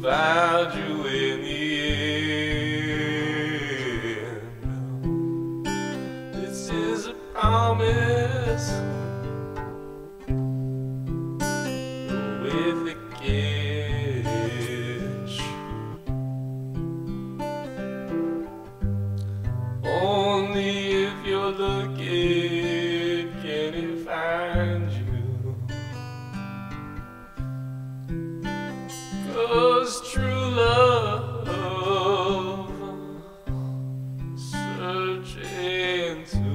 found you in the end. This is a promise with a catch. Only if you're looking can it find you. 'Cause true love searching to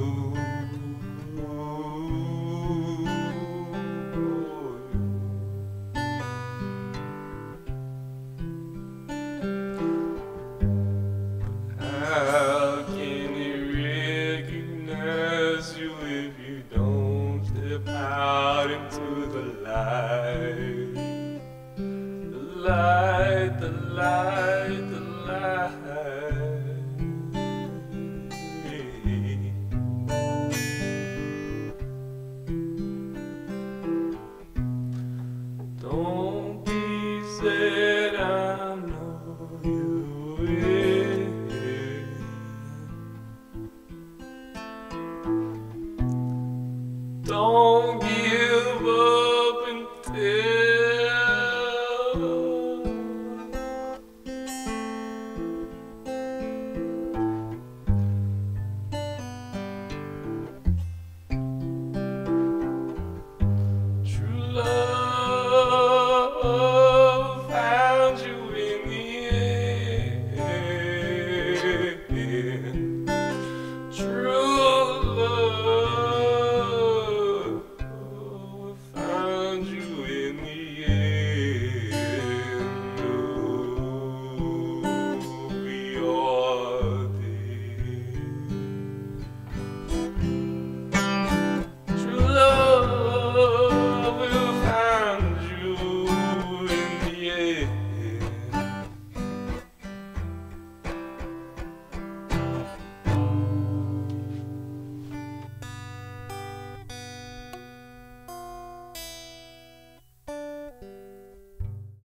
how can it recognize you if you don't step out into the light? The light, the light, the light. Don't be sad, I know you will. Don't give